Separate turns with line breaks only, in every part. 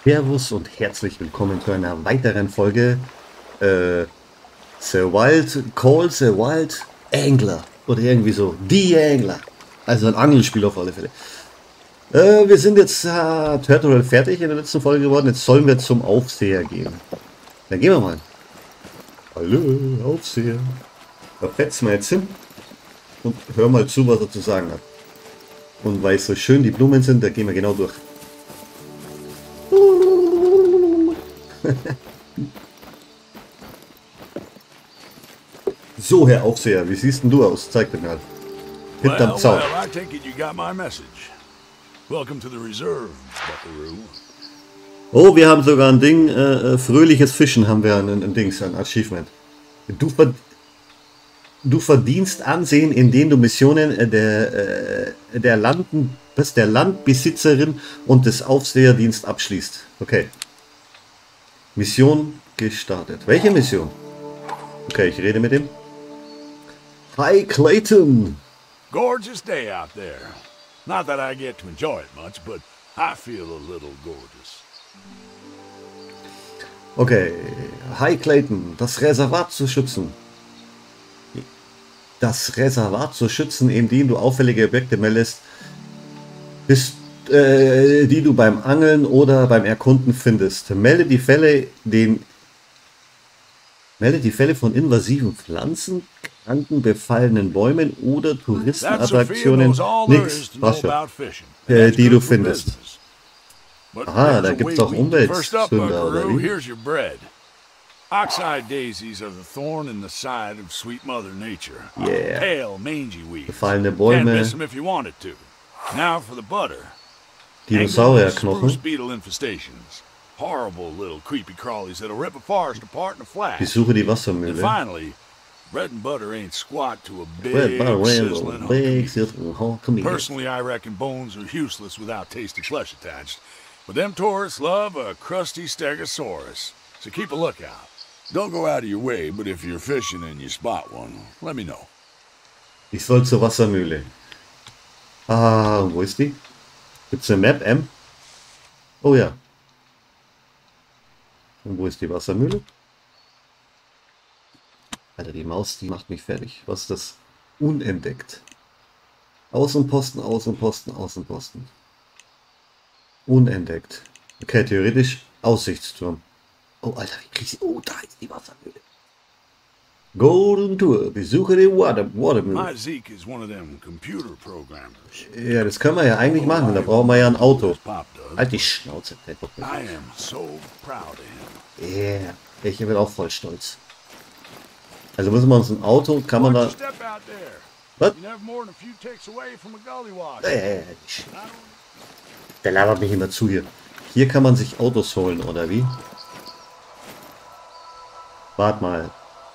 Servus und herzlich willkommen zu einer weiteren Folge The Wild Call the Wild Angler oder irgendwie so. Die Angler. Also ein Angelspiel auf alle Fälle. Wir sind jetzt Tutorial fertig in der letzten Folge geworden. Jetzt sollen wir zum Aufseher gehen. Dann gehen wir mal. Hallo, Aufseher. Da fetzen wir jetzt hin und hör mal zu, was er zu sagen hat. Und weil so schön die Blumen sind, da gehen wir genau durch. So, Herr Aufseher, wie siehst denn du aus? Zeig dir mal. Hinterm Zaun.
I take it you got my message. Welcome to the reserve, Buckaroo.
Oh, wir haben sogar ein Ding, fröhliches Fischen haben wir ein Dings, ein Achievement. Du verdienst Ansehen, indem du Missionen der Landbesitzerin und des Aufseherdienst abschließt. Okay. Mission gestartet. Welche Mission? Okay, ich rede mit ihm. Hi Clayton.
Gorgeous day out there. Not that I get to enjoy it much, but I feel a little gorgeous.
Okay. Hi Clayton. Das Reservat zu schützen. Das Reservat zu schützen, indem du auffällige Objekte meldest, die du beim Angeln oder beim Erkunden findest. Melde die Fälle von invasiven Pflanzen, kranken, befallenen Bäumen oder Touristenattraktionen, nix, was schon, die du findest. Aha, da gibt's auch Umweltsünder, oder wie?
Here's your bread. Oxeye daisies are the thorn in the side of sweet Mother Nature.
Yeah.
Pale, mangy weeds.
Befallene
Can't
Bäume,
miss them if you wanted to. Now for the butter.
Dinosaurierknochen.
Spruce beetle infestations. Horrible little creepy crawlies that'll rip a forest apart in a flash.
Besuche die
And
Wassermühle.
finally, bread and butter ain't squat to a
Bread,
big,
butter,
sizzling hunk of
big,
meat.
sizzling hunk of meat.
Personally, I reckon bones are useless without tasty flesh attached. But them tourists love a crusty stegosaurus. So keep a lookout. Don't go out of your way, but if you're fishing and you spot one, let me know.
Ich soll zur Wassermühle. Ah, wo ist die? Gibt's eine Map, M? Oh ja. Und wo ist die Wassermühle? Alter, die Maus, die macht mich fertig. Was ist das? Unentdeckt. Außenposten, Außenposten, Außenposten. Unentdeckt. Okay, theoretisch Aussichtsturm. Oh, Alter, wie krieg ich... Oh, da ist die Wassermühle. Golden Tour. Besuche die Watermühle.
My Zeke is one of them computer programmers.
Ja, das können wir ja eigentlich machen. Da brauchen wir ja ein Auto.
Pop does.
Halt die Schnauze.
I am so proud of him.
Yeah. Ich bin auch voll stolz. Also müssen wir uns ein Auto, kann man da...
Watch your step out there.
Was?
You never more than a few ticks away from a gully wash.
Der labert mich immer zu hier. Hier kann man sich Autos holen, oder wie? Wart mal.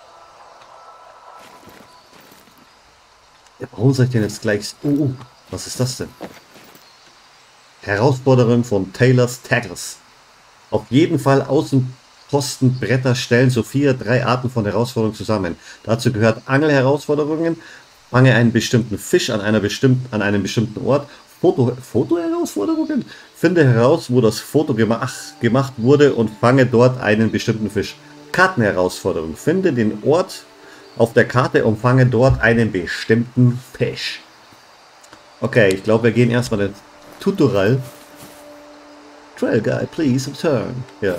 Ja, warum soll ich denn jetzt gleich... Oh, was ist das denn? Herausforderung von Taylor's Tackles. Auf jeden Fall Außenpostenbretter stellen Sophia 3 Arten von Herausforderungen zusammen. Dazu gehört Angelherausforderungen, fange einen bestimmten Fisch an einem bestimmten Ort, Fotoherausforderungen, finde heraus, wo das Foto gemacht wurde und fange dort einen bestimmten Fisch. Kartenherausforderung, finde den Ort auf der Karte und fange dort einen bestimmten Fisch. Okay, ich glaube, wir gehen erstmal den Tutorial. Trail Guy, please return. Ja.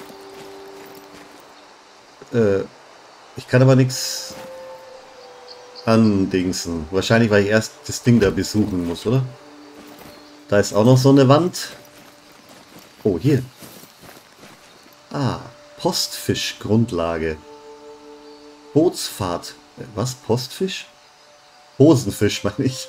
Ich kann aber nichts andingsen. Wahrscheinlich, weil ich erst das Ding da besuchen muss, oder? Da ist auch noch so eine Wand. Oh, hier. Ah, Postfischgrundlage. Bootsfahrt. Was? Postfisch? Hosenfisch, meine ich.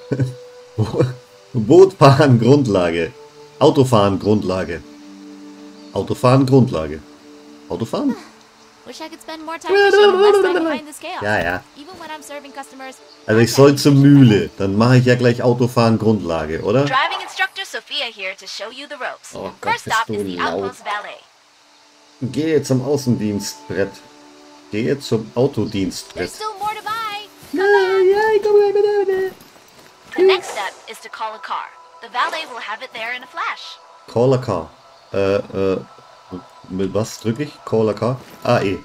Bootfahren Grundlage. Autofahren Grundlage. Autofahren Grundlage. Autofahren?
Wish I could spend more time fishing and less time behind the scale.
Ja, ja.
Even when I'm serving customers.
Also ich soll zur Mühle. Dann mache ich ja gleich Autofahren Grundlage, oder?
Driving instructor Sophia here to show you the ropes.
Oh Gott,
First
bist
stop
du
is the
laut.
outpost valet.
Gehe zum Außendienstbrett. Gehe zum Autodienstbrett.
There's still more to buy.
Ja, ich komme bitte.
The next step is to call a car. The valet will have it there in a flash.
Call a car. Mit was drücke ich? Call K? Ah, E.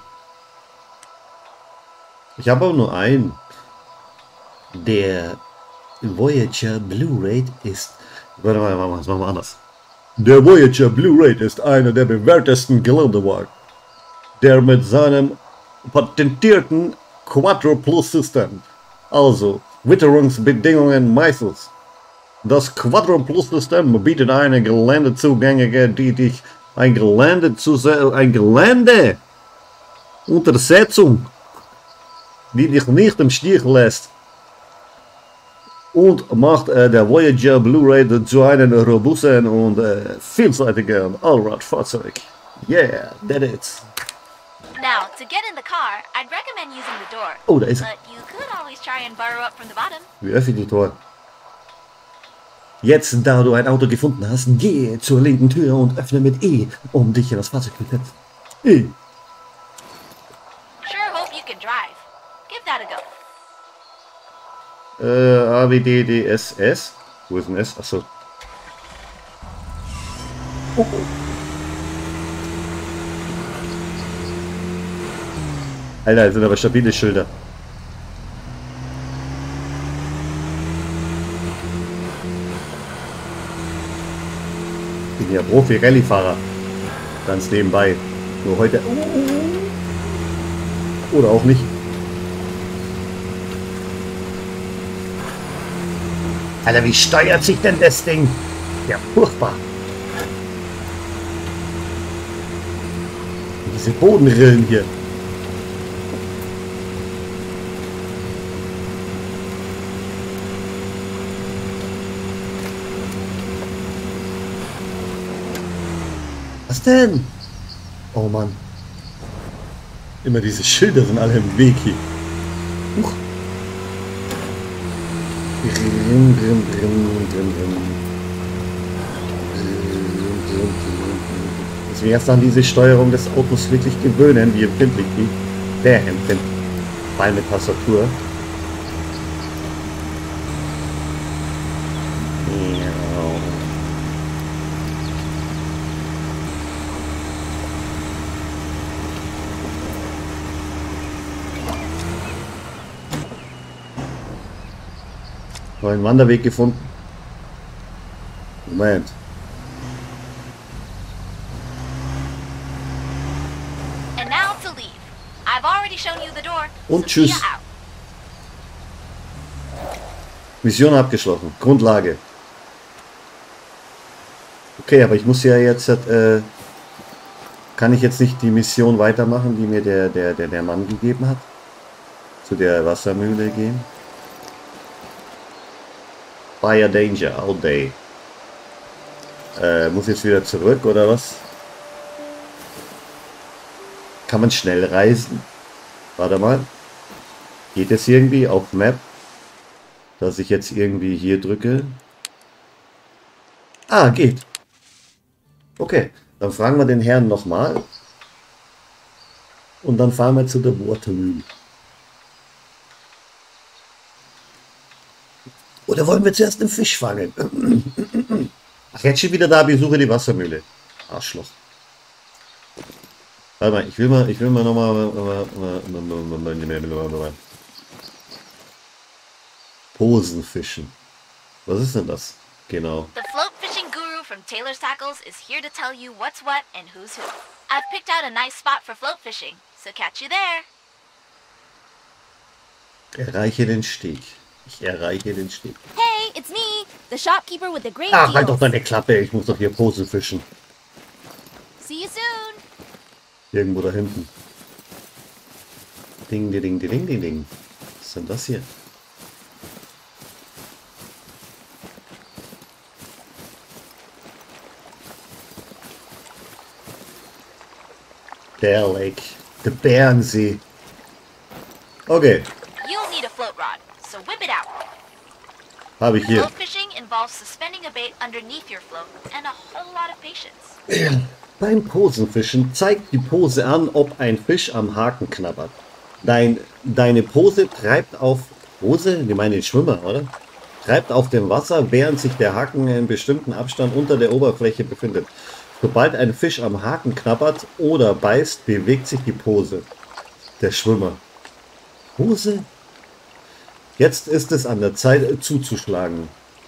Ich habe aber nur einen. Der Voyager Blu-ray ist... Warte mal, das machen wir anders. Der Voyager Blu-ray ist einer der bewährtesten Geländewagen, der mit seinem patentierten Quattro Plus System, also Witterungsbedingungen meistens. Das Quattro Plus System bietet eine Geländezugänge, die dich ein Geländeuntersetzung, die dich nicht im Stich lässt, und macht der Voyager Blu-ray zu einem robusten und vielseitigen Allradfahrzeug. Yeah, that is.
Now, to get in the car, I'd recommend using the door.
Oh, da ist er.
But you could always try and burrow up from the bottom.
Wie öffne ich die Tor? Jetzt, da du ein Auto gefunden hast, gehe zur linken Tür und öffne mit E, um dich in das Fahrzeug zu setzen. E.
Sure hope you can drive. Give that a go.
A, B, D, D, S, S. Wo ist ein S? Achso. Oh. Alter, das sind aber stabile Schilder. Ich bin ja Profi-Rallye-Fahrer. Ganz nebenbei. Nur heute. Oder auch nicht. Alter, wie steuert sich denn das Ding? Ja, furchtbar. Diese Bodenrillen hier. Was denn? Oh Mann. Immer diese Schilder sind alle im Weg hier. Huch. Brim, brim, brim, brim, brim. Müssen wir erst an diese Steuerung des Autos wirklich gewöhnen, wie empfindlich die der empfindet. Vor allem mit Tastatur. Neuen Wanderweg gefunden. Moment.
And now to leave. I've already shown you the door.
Und
so see
tschüss.
ya out.
Mission abgeschlossen. Grundlage. Okay, aber ich muss ja jetzt... kann ich jetzt nicht die Mission weitermachen, die mir der Mann gegeben hat? Zu der Wassermühle gehen? Fire Danger, all day. Muss jetzt wieder zurück, oder was? Kann man schnell reisen? Warte mal. Geht es irgendwie auf Map? Dass ich jetzt irgendwie hier drücke? Ah, geht. Okay, dann fragen wir den Herrn nochmal. Und dann fahren wir zu der Watermühle. Oder wollen wir zuerst einen Fisch fangen? Ach, jetzt schon wieder da, besuche die Wassermühle. Arschloch. Warte mal, ich will mal nochmal Posen fischen. Was ist denn das? Genau.
The float fishing guru from Taylor's Tackles is here to tell you what's what and who's who. I've picked out a nice spot for float fishing, so catch you there.
Erreiche den Steg. Ich erreiche den Steg.
Hey, it's me, the shopkeeper with the great
Ach, halt doch
deals.
deine Klappe. Ich muss doch hier Posen fischen.
See you soon.
Irgendwo da hinten. Ding, ding, ding, ding, ding, ding. Was ist denn das hier? Bear Lake. Der Bärensee. Okay.
You'll need a float rod, so whip it out.
Habe ich hier.
Float fishing involves suspending a bait underneath your float and a whole lot of patience.
Beim Posenfischen zeigt die Pose an, ob ein Fisch am Haken knabbert. Deine Pose treibt auf... Pose? Ich meine den Schwimmer, oder? Treibt auf dem Wasser, während sich der Haken in einem bestimmten Abstand unter der Oberfläche befindet. Sobald ein Fisch am Haken knabbert oder beißt, bewegt sich die Pose. Der Schwimmer. Pose? Jetzt ist es an der Zeit zuzuschlagen.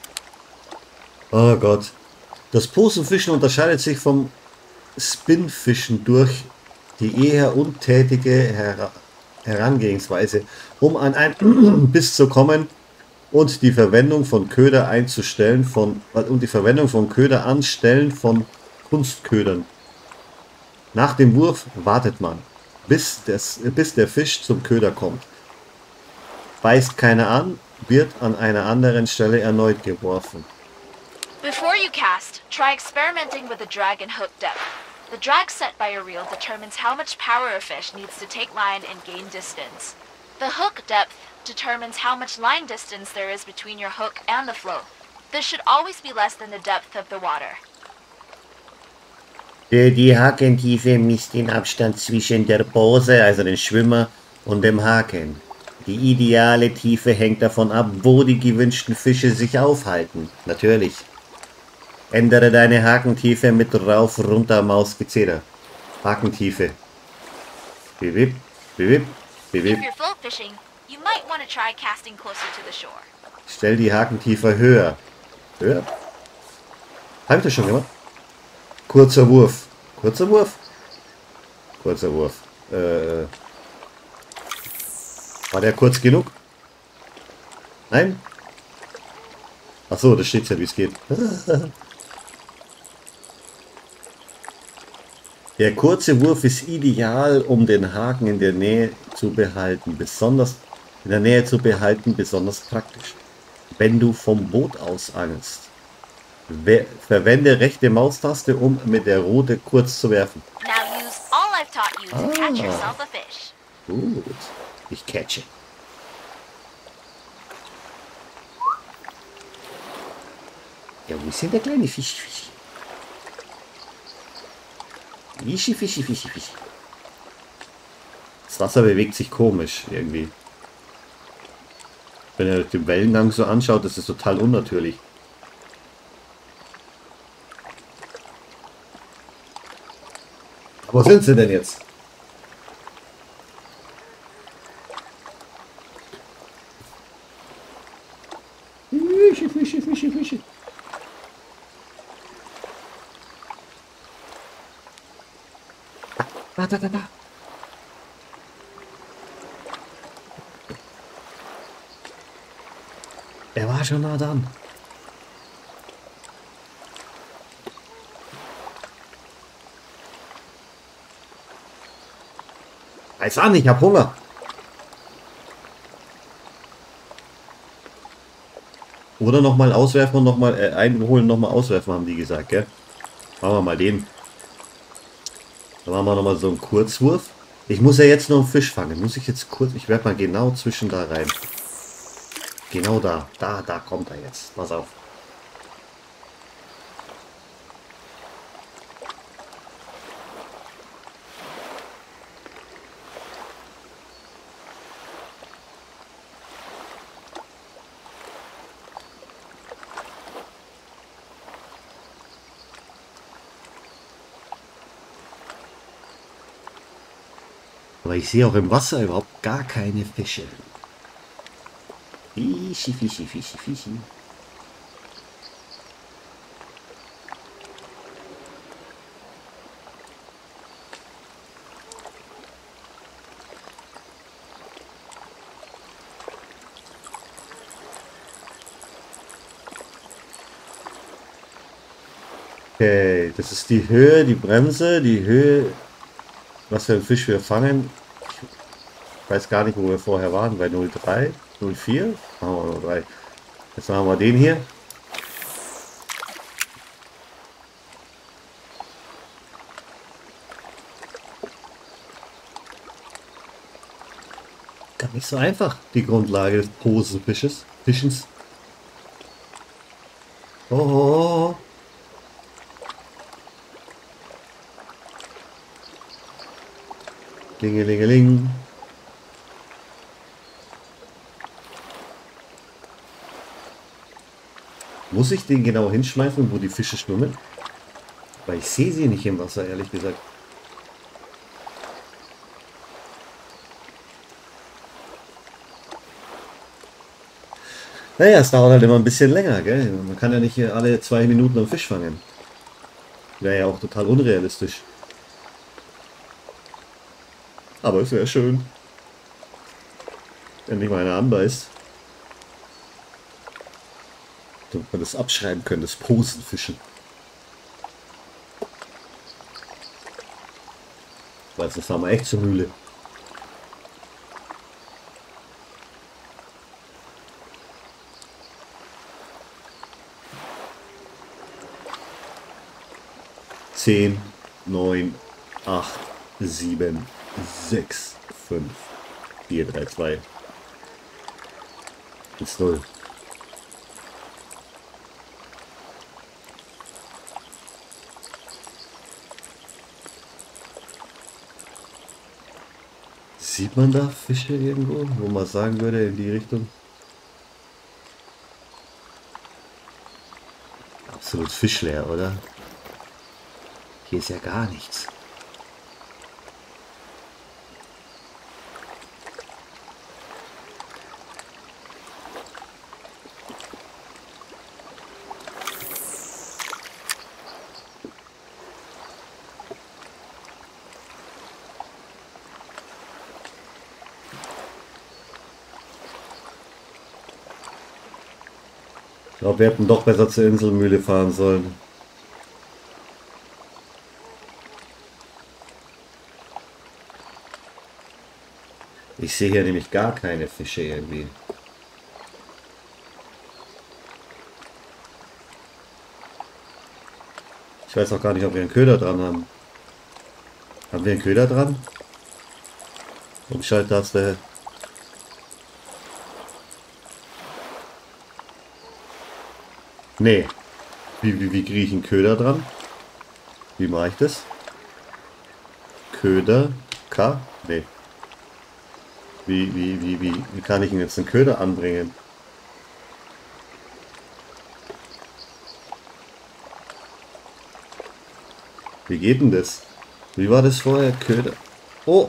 Oh Gott. Das Posenfischen unterscheidet sich vom Spinfischen durch die eher untätige Herangehensweise, um an einen Biss zu kommen und die Verwendung von Köder einzustellen und die Verwendung von Köder anstellen von Kunstködern. Nach dem Wurf wartet man, bis der Fisch zum Köder kommt. Beißt keiner an, wird an einer anderen Stelle erneut geworfen.
Before you cast, try experimenting with the drag and hook depth. The drag set by your reel determines how much power a fish needs to take line and gain distance. The hook depth determines how much line distance there is between your hook and the float. This should always be less than the depth of the water.
Die Hakentiefe misst den Abstand zwischen der Pose, also dem Schwimmer, und dem Haken. Die ideale Tiefe hängt davon ab, wo die gewünschten Fische sich aufhalten. Natürlich. Ändere deine Hakentiefe mit Rauf-Runter-Mausgezähler. Hakentiefe. Bibib, bibib, bibib.
If you're float fishing, you might want to try casting closer to the shore.
Stell die Hakentiefe höher. Höher? Hab ich das schon gemacht? Kurzer Wurf. Kurzer Wurf? Kurzer Wurf. War der kurz genug? Nein? Achso, da steht ja, wie es geht. Der kurze Wurf ist ideal, um den Haken in der Nähe zu behalten. Besonders praktisch, wenn du vom Boot aus angelst. Verwende rechte Maustaste, um mit der Rute kurz zu werfen.
Now use all I've taught you to catch yourself a fish.
Gut, ich catche. Ja, wo ist denn der kleine Fisch? Fischi, Fischi, Fischi, Fischi. Das Wasser bewegt sich komisch irgendwie. Wenn ihr euch den Wellengang so anschaut, das ist total unnatürlich. Wo sind sie denn jetzt? Fischi, Fischi, Fischi, Fischi. Da. Er war schon nah dran. Weiß an, ich hab Hunger. Oder nochmal auswerfen und nochmal einholen, nochmal auswerfen, haben die gesagt, gell? Machen wir mal den. Dann machen wir nochmal so einen Kurzwurf. Ich muss ja jetzt noch einen Fisch fangen. Muss ich jetzt kurz... Ich werde mal genau zwischen da rein. Genau da. Da kommt er jetzt. Pass auf. Aber ich sehe auch im Wasser überhaupt gar keine Fische. Fischi, Fischi, Fischi, Fischi. Okay, das ist die Höhe, die Bremse, die Höhe, was für einen Fisch wir fangen. Ich weiß gar nicht, wo wir vorher waren, bei 0,3, 0,4. Machen wir 0,3. Jetzt machen wir den hier. Gar nicht so einfach, die Grundlage des Posenfisches. Fischens. Oh. Klingelingeling. Muss ich den genau hinschmeißen, wo die Fische schwimmen? Weil ich sehe sie nicht im Wasser, ehrlich gesagt. Naja, es dauert halt immer ein bisschen länger, gell? Man kann ja nicht hier alle 2 Minuten einen Fisch fangen. Wäre ja auch total unrealistisch. Aber es wäre schön, wenn mich mal einer anbeißt. Damit man das abschreiben können, das Posenfischen. Weil sonst fahren wir echt zur Mühle. Zehn, 9, 8, 7, 6, 5, 4, 3, 2, 1, 0. Sieht man da Fische irgendwo, wo man sagen würde, in die Richtung? Absolut fischleer, oder? Hier ist ja gar nichts. Ich glaube, wir hätten doch besser zur Inselmühle fahren sollen. Ich sehe hier nämlich gar keine Fische irgendwie. Ich weiß auch gar nicht, ob wir einen Köder dran haben. Haben wir einen Köder dran? Umschalttaste. Nee. Wie kriege ich einen Köder dran? Wie mache ich das? Köder. K? Nee. Wie kann ich ihn jetzt einen Köder anbringen? Wie geht denn das? Wie war das vorher? Köder. Oh!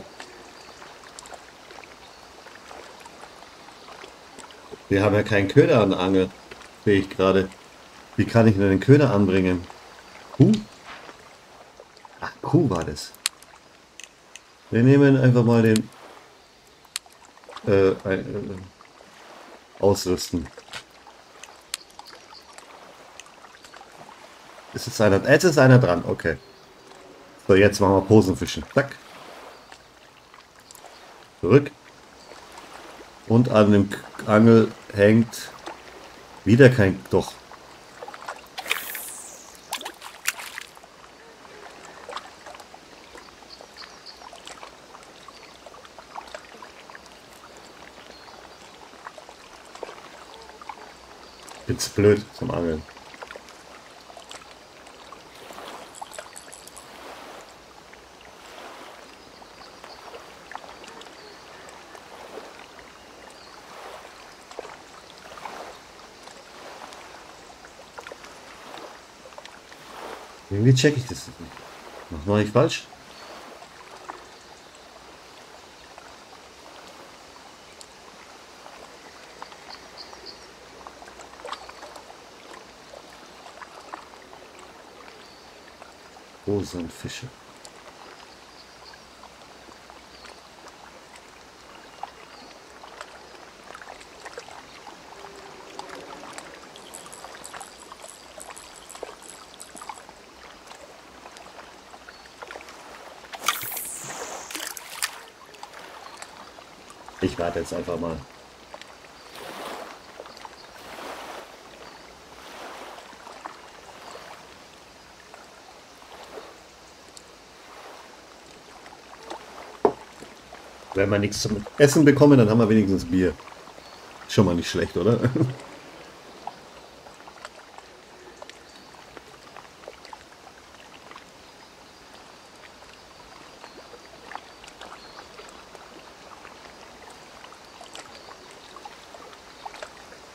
Wir haben ja keinen Köder an der Angel. Sehe ich gerade. Wie kann ich denn den Köder anbringen? Kuh? Ach, Kuh war das. Wir nehmen einfach mal den ausrüsten. Ist jetzt einer? Jetzt ist einer dran. Okay. So, jetzt machen wir Posenfischen. Zack. Zurück. Und an dem Angel hängt wieder kein... Doch. Bin zu blöd zum Angeln. Irgendwie checke ich das nicht. Was mache ich falsch? Wo sind Fische? Ich warte jetzt einfach mal. Wenn wir nichts zum Essen bekommen, dann haben wir wenigstens Bier. Schon mal nicht schlecht, oder?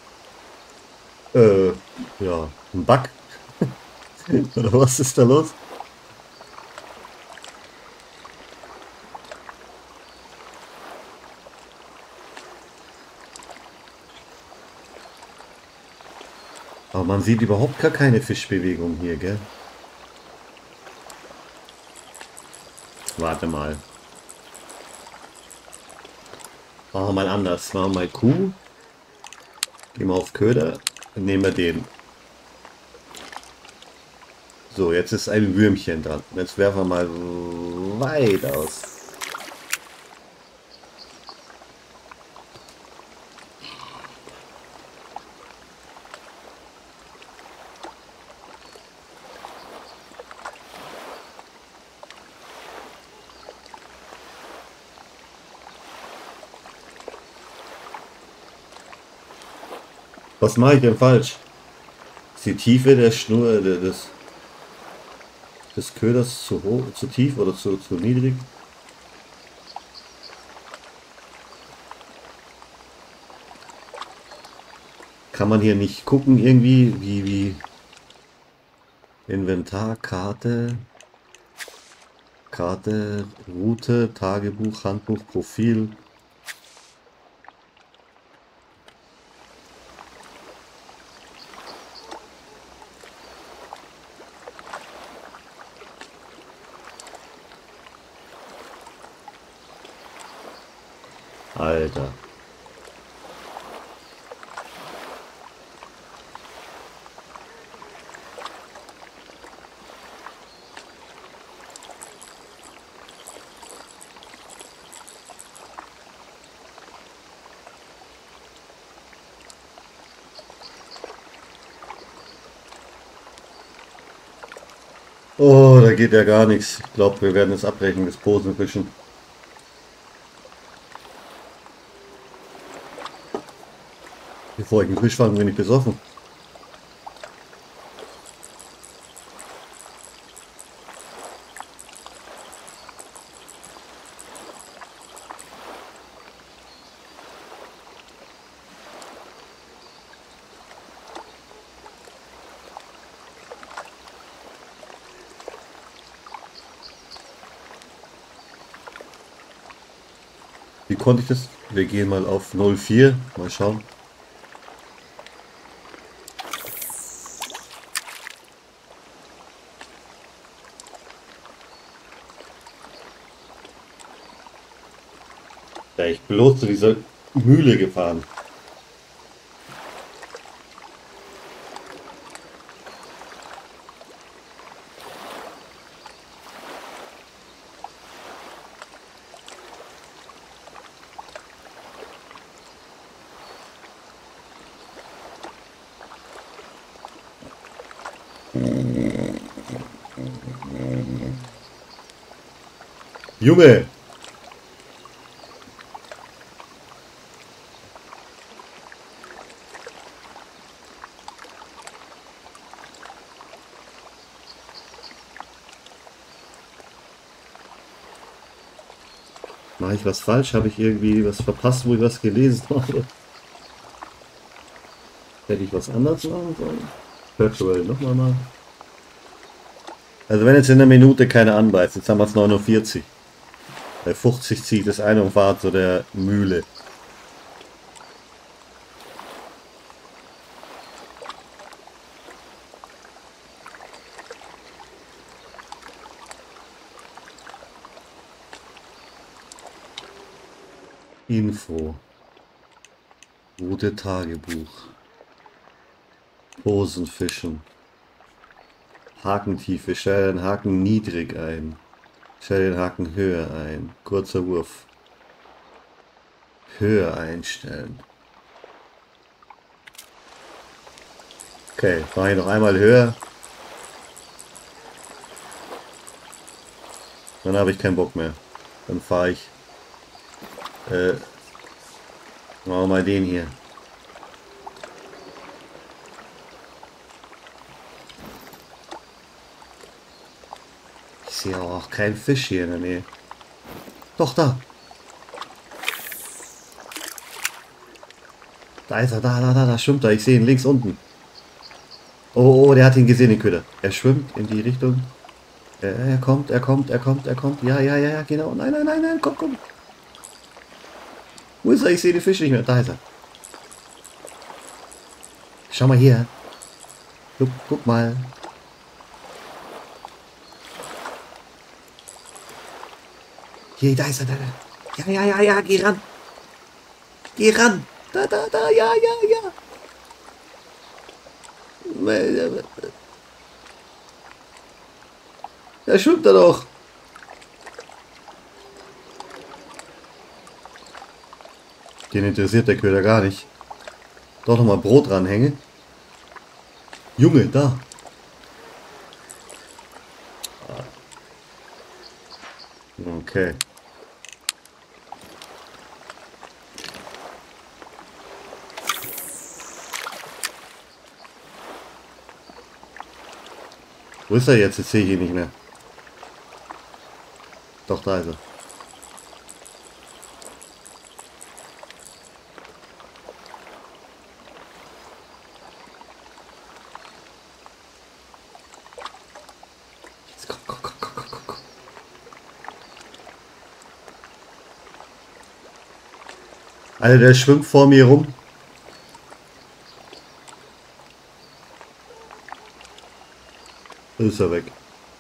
Ja, ein Bug. Oder was ist da los? Aber man sieht überhaupt gar keine Fischbewegung hier, gell? Warte mal. Machen wir mal anders. Machen wir mal Kuh. Gehen wir auf Köder. Und nehmen wir den. So, jetzt ist ein Würmchen dran. Jetzt werfen wir mal weit aus. Was mache ich denn falsch? Ist die Tiefe der Schnur des Köders zu hoch, zu tief oder zu niedrig? Kann man hier nicht gucken irgendwie, wie Inventar, Karte, Route, Tagebuch, Handbuch, Profil. Alter. Oh, da geht ja gar nichts. Ich glaube, wir werden es abbrechen, das Posenfischen. Bevor ich einen Fisch fange, bin ich besoffen. Wie konnte ich das? Wir gehen mal auf 04. Mal schauen. Da ich bloß zu dieser Mühle gefahren. Junge! Mache ich was falsch? Habe ich irgendwie was verpasst, wo ich was gelesen habe? Hätte ich was anderes machen sollen? Virtual nochmal mal. Also wenn jetzt in einer Minute keiner anbeißt, jetzt haben wir es 49. Bei 50 zieht es ein und fahrt zu der Mühle. Info. Route Tagebuch. Posenfischen. Hakentiefe. Stelle den Haken niedrig ein. Stelle den Haken höher ein. Kurzer Wurf. Höher einstellen. Okay, mache ich noch einmal höher. Dann habe ich keinen Bock mehr. Dann fahre ich. Machen wir mal den hier. Ich sehe auch keinen Fisch hier in der Nähe. Doch, da. Da ist er, da schwimmt er. Ich sehe ihn links unten. Oh, der hat ihn gesehen, den Köder. Er schwimmt in die Richtung. Er kommt. Ja, genau. Nein, komm. Wo ist er? Ich sehe den Fisch nicht mehr. Da ist er. Schau mal hier. Guck mal. Hier, da ist er, da. Ja, geh ran. Geh ran. Da, ja. Da schwimmt er doch. Den interessiert der Köder gar nicht. Doch noch mal Brot ranhängen. Junge, da. Okay. Wo ist er jetzt? Jetzt sehe ich ihn nicht mehr. Doch, da ist er. Jetzt komm. Alter, der schwimmt vor mir rum. Ist er weg.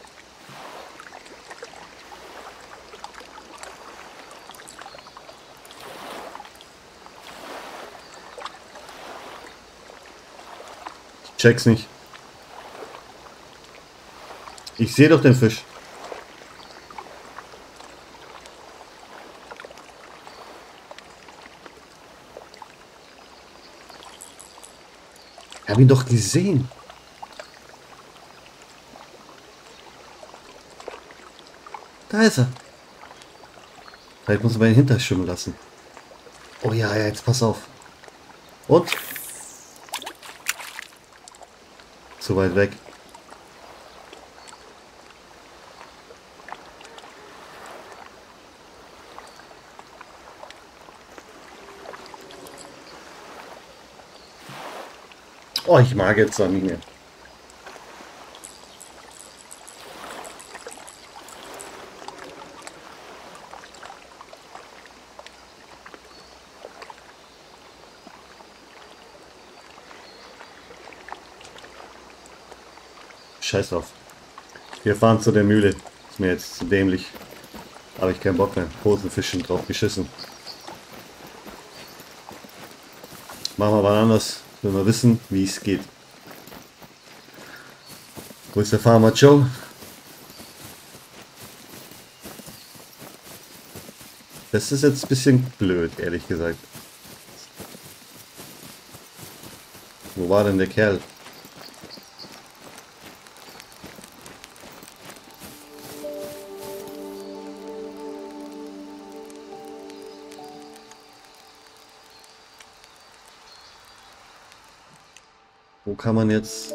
Ich check's nicht. Ich sehe doch den Fisch. Ich habe ihn doch gesehen. Da ist er. Vielleicht muss man ihn hinterschwimmen lassen. Oh ja, jetzt pass auf. Und? Zu weit weg. Oh, ich mag jetzt dann nicht mehr. Scheiß drauf. Wir fahren zu der Mühle. Ist mir jetzt zu dämlich. Habe ich keinen Bock mehr. Hosenfischen drauf geschissen. Machen wir mal anders, wenn wir wissen, wie es geht. Wo ist der Farmer Joe? Das ist jetzt ein bisschen blöd, ehrlich gesagt. Wo war denn der Kerl? Wo kann man jetzt...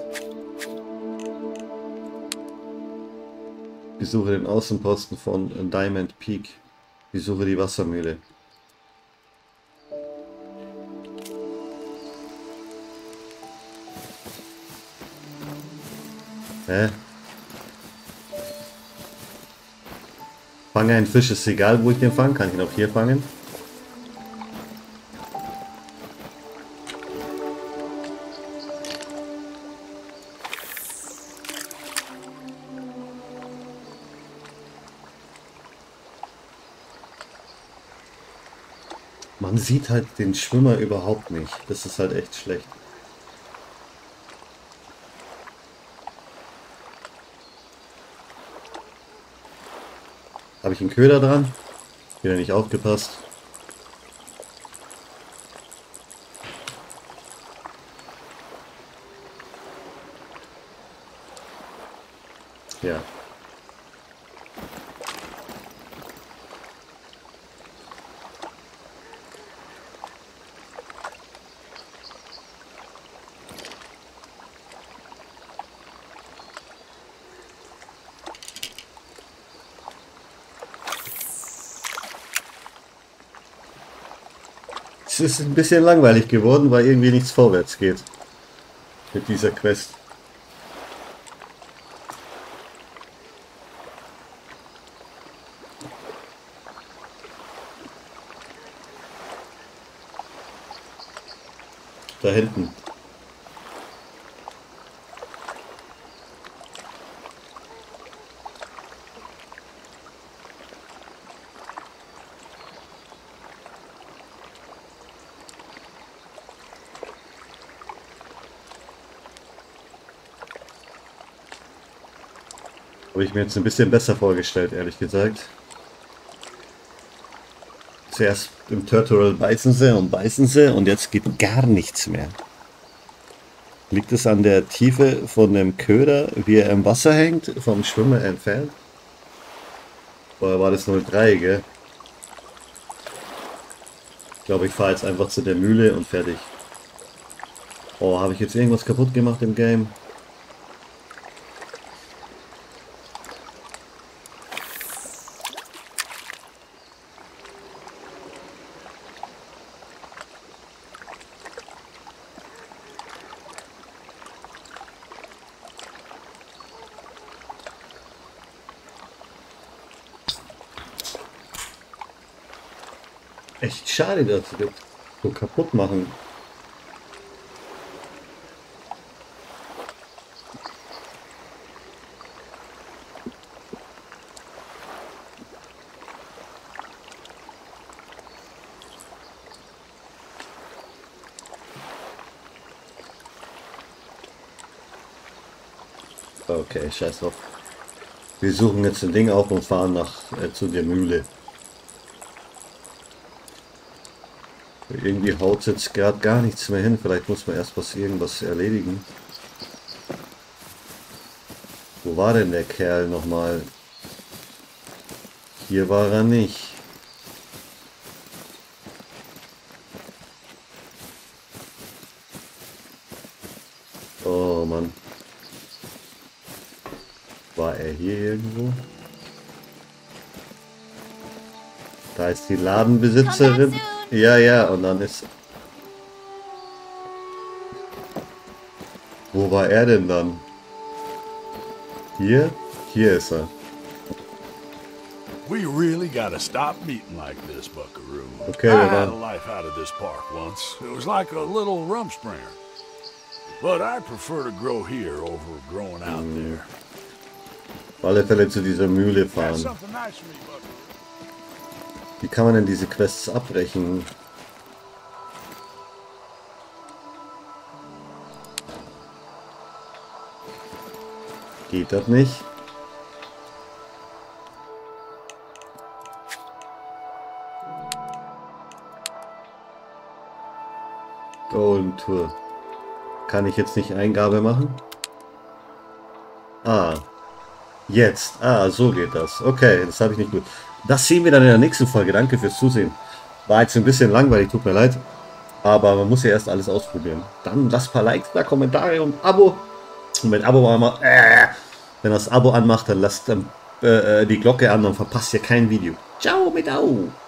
Besuche den Außenposten von Diamond Peak. Besuche die Wassermühle. Hä? Fange einen Fisch, ist egal, wo ich den fange. Kann ich ihn auch hier fangen? Man sieht halt den Schwimmer überhaupt nicht. Das ist halt echt schlecht. Habe ich einen Köder dran? Wieder nicht aufgepasst. Ja. Es ist ein bisschen langweilig geworden, weil irgendwie nichts vorwärts geht mit dieser Quest. Da hinten. Habe ich mir jetzt ein bisschen besser vorgestellt, ehrlich gesagt. Zuerst im Turtle beißen sie und jetzt geht gar nichts mehr. Liegt es an der Tiefe von dem Köder, wie er im Wasser hängt, vom Schwimmer entfernt? Oder war das 0,3, gell? Ich glaube, ich fahre jetzt einfach zu der Mühle und fertig. Oh, habe ich jetzt irgendwas kaputt gemacht im Game? Echt schade, dass sie das so kaputt machen. Okay, scheiß drauf. Wir suchen jetzt ein Ding auf und fahren zu der Mühle. Irgendwie haut jetzt gerade gar nichts mehr hin. Vielleicht muss man erst irgendwas erledigen. Wo war denn der Kerl nochmal? Hier war er nicht. Oh Mann. War er hier irgendwo? Da ist die Ladenbesitzerin. Ja, ja, und dann ist... Wo war er denn dann? Hier? Hier ist er.
We really gotta stop meeting like this, Buckaroo.
Okay,
I
wir
had a
waren...
life out of this park once. It was like a little Rumspringer. But I prefer to grow here over growing out there.
Auf alle Fälle zu dieser Mühle
Got
fahren.
something nice for me, Buckaroo.
Wie kann man denn diese Quests abbrechen? Geht das nicht? Golden Tour. Kann ich jetzt nicht Eingabe machen? Ah. Jetzt. Ah, so geht das. Okay, das habe ich nicht gut. Das sehen wir dann in der nächsten Folge. Danke fürs Zusehen. War jetzt ein bisschen langweilig, tut mir leid. Aber man muss ja erst alles ausprobieren. Dann lasst ein paar Likes da, Kommentare und Abo. Und wenn wenn das Abo anmacht, dann lasst die Glocke an und verpasst ihr kein Video. Ciao mit Au.